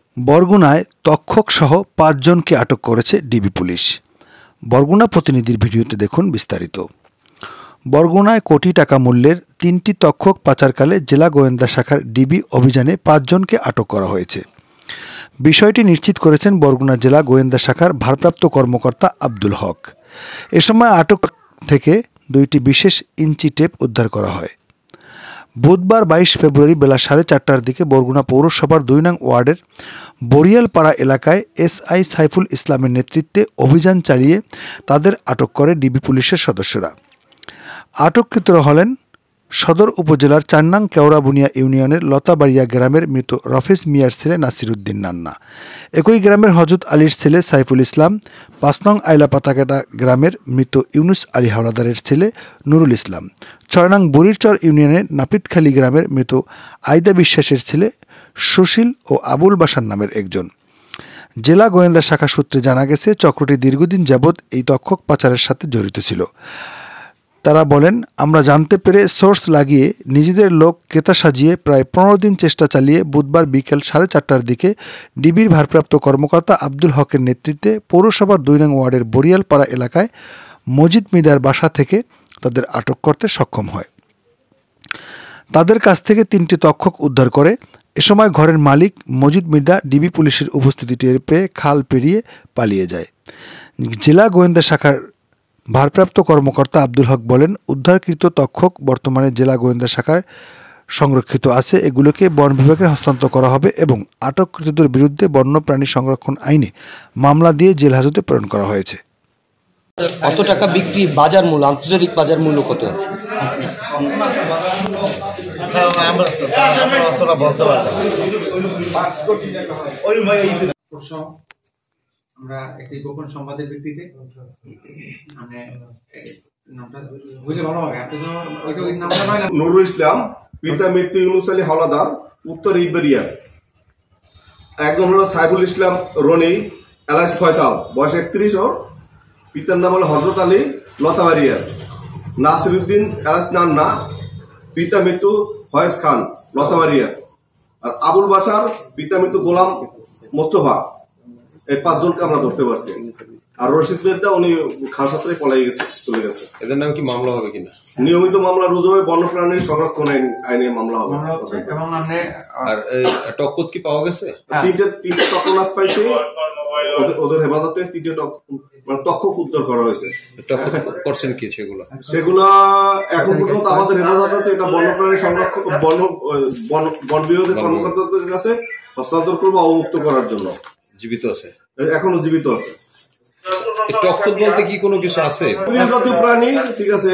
বরগুনায় তক্ষকসহ ৫ জনকে আটক করেছে ডিবি পুলিশ। বরগুনা প্রতিনিধির ভিডিওতে দেখুন বিস্তারিত। বরগুনায় কোটি টাকা মূল্যের ৩টি তক্ষক পাচারকালে জেলা গোয়েন্দা শাখার ডিবি অভিযানে ৫ জনকে আটক করা হয়েছে। বিষয়টি নিশ্চিত করেছেন বরগুনা জেলা গোয়েন্দা শাখার ভারপ্রাপ্ত কর্মকর্তা আব্দুল হক। এ সময় আটক থেকে ২টি বিশেষ ইঞ্চি টেপ উদ্ধার করা হয়। বুধবার ২২ ফেব্রুয়ারি বেলা ৪:৩০টার দিকে বরগুনা পৌরসভার ২ নং ওয়ার্ডের বরিয়ালপাড়া এলাকায় এসআই সাইফুল ইসলামের নেতৃত্বে অভিযান চালিয়ে তাদের আটক করে ডিবি পুলিশের সদস্যরা। আটককৃতরা হলেন সদর উপজেলার ৪ নং কেওড়াবুনিয়া ইউনিয়নের লতাবাড়িয়া গ্রামের মৃত রফেজ মিয়ার ছেলে নাসিরউদ্দিন নান্না, একই গ্রামের হজরত আলীর ছেলে সাইফুল ইসলাম, ৫ নং আইলাপাতাকাটা গ্রামের মৃত ইউনুস আলী হাওলাদারের ছেলে নুরুল ইসলাম, ৬ নং বুড়িরচর ইউনিয়নের নাপিতখালী গ্রামের মৃত আইদা বিশ্বাসের ছেলে সুশীল ও আবুল বাশার নামের একজন। জেলা গোয়েন্দা শাখা সূত্রে জানা গেছে, চক্রটি দীর্ঘদিন যাবৎ এই তক্ষক পাচারের সাথে জড়িত ছিল। তারা বলেন, আমরা জানতে পেরে সোর্স লাগিয়ে নিজেদের লোক ক্রেতা সাজিয়ে প্রায় ১৫ দিন চেষ্টা চালিয়ে বুধবার বিকেল ৪:৩০টার দিকে ডিবির ভারপ্রাপ্ত কর্মকর্তা আব্দুল হকের নেতৃত্বে পৌরসভার ২ নং ওয়ার্ডের বরিয়ালপাড়া এলাকায় মজিদ মিদার বাসা থেকে তাদের আটক করতে সক্ষম হয়। তাদের কাছ থেকে ৩টি তক্ষক উদ্ধার করে। এ সময় ঘরের মালিক মজিদ মির্জা ডিবি পুলিশের উপস্থিতি টের পেয়ে খাল পেরিয়ে পালিয়ে যায়। জেলা গোয়েন্দা শাখার ভারপ্রাপ্ত কর্মকর্তা আব্দুল হক বলেন, উদ্ধারকৃত তক্ষক বর্তমানে জেলা গোয়েন্দা শাখায় সংরক্ষিত আছে। এগুলোকে বন বিভাগে হস্তান্তর করা হবে এবং আটককৃতদের বিরুদ্ধে বন্যপ্রাণী সংরক্ষণ আইনে মামলা দিয়ে জেল হাজতে প্রেরণ করা হয়েছে। কত টাকা বিক্রি বাজার মূল্য, আন্তর্জাতিক বাজার মূল্য কত আছে? আমরা একটি গোপন সংবাদের ভিত্তিতে নুরুল ইসলাম, পিতা মৃত্যু ইউনুস আলী হাওলাদার, উত্তর ইটবেড়িয়া। একজন হলো সাইফুল ইসলাম রনি এলাইস ফয়সাল, বয়স ৩১, ওর পিতার নাম হলো হজরত আলী, লতাবাড়িয়া। নাসিরউদ্দিন এলাইস নান্না, পিতা মৃত্যু ফয়েজ খান, লতাবাড়িয়া। আর আবুল বাশার, পিতা মৃত্যু গোলাম মোস্তফা। এই ৫ জনকে আমরা ধরতে পারছি। আর রশিদ মির্জা, উনি খালসাত্রে পলাই গেছে, চলে গেছে। এদের নাম কি মামলা হবে কিনা? নিয়মিত মামলা রুজু হবে, বন্যপ্রাণীর সংরক্ষণ আইনে মামলা হবে। আর টক্কত কি পাওয়া গেছে? ৩টে তক্ষক পাইছে, ওদের হেফাজতে ৩টে তক্ষক উদ্ধার করা হয়েছে। করছেন কি সেগুলো? সেগুলা এখন পর্যন্ত আমাদের হেফাজত আছে। এটা বন্যপ্রাণী সংরক্ষণ বন বিভাগের কর্মকর্তাদের কাছে হস্তান্তর করবো অবমুক্ত করার জন্য। জীবিত আছে? এখনো জীবিত আছে। টক্কত বলতে কি কোনো কিছু আছে? জাতীয় প্রাণী, ঠিক আছে।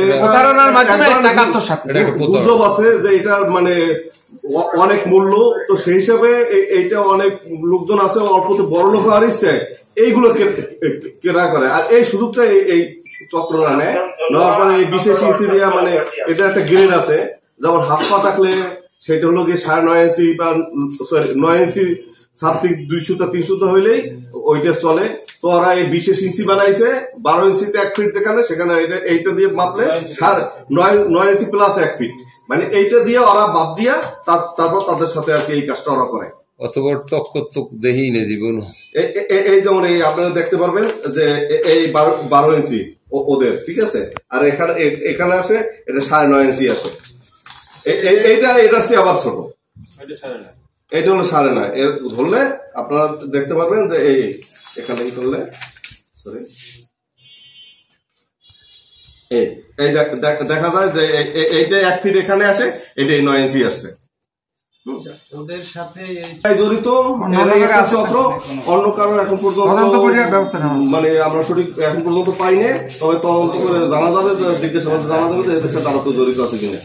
গুজব আছে যে এটা মানে অনেক মূল্য, তো সেই হিসাবে এইটা অনেক লোকজন আছে অল্পতে বড় লোক হওয়ার ইচ্ছে এইগুলো কেনা করে। আর এই সুযোগটা এই চক্ররা নেয়। নেওয়ার পরে এই বিশেষ ইঞ্চি দিয়া, মানে এটা একটা গ্রেড আছে, যেমন হাত পা থাকলে সেটা হলো গিয়ে ৯.৫ ইঞ্চি বা ৯ ইঞ্চি সাত্বিক ২ সুতা ৩ সুতা হইলেই ওইটা চলে। তো ওরা এই বিশেষ ইঞ্চি বানাইছে, ১২ ইঞ্চিতে ১ ফিট যেখানে, সেখানে এইটা দিয়ে মাপলে ৯ ইঞ্চি প্লাস ১ ফিট, মানে এইটা দিয়ে ওরা বাদ দিয়া তারপর তাদের সাথে আর কি এই কাজটা ওরা করে। অত বড় তক্ষক তো দেখিই না জীবন। এই যেমন এই আপনারা দেখতে পারবেন যে এই ১২ ইঞ্চি ওদের, ঠিক আছে। আর এখানে আসে এটা ৯.৫ ইঞ্চি আসে। এটা আবার ছোট, এটা হলো ৯.৫। এর ধরলে আপনারা দেখতে পারবেন যে এই এখানে ধরলে, সরি, এই দেখা যায় যে এইটা ১ ফিট এখানে আসে, এটা ৯ ইঞ্চি আসছে। ওদের সাথে জড়িত চক্র অন্য কারো এখন পর্যন্ত মানে আমরা সঠিক এখন পর্যন্ত পাইনি। তবে তদন্ত করে জানা যাবে, জিজ্ঞাসাবাদে জানা যাবে যে এদের সাথে আরো জড়িত আছে কিনা।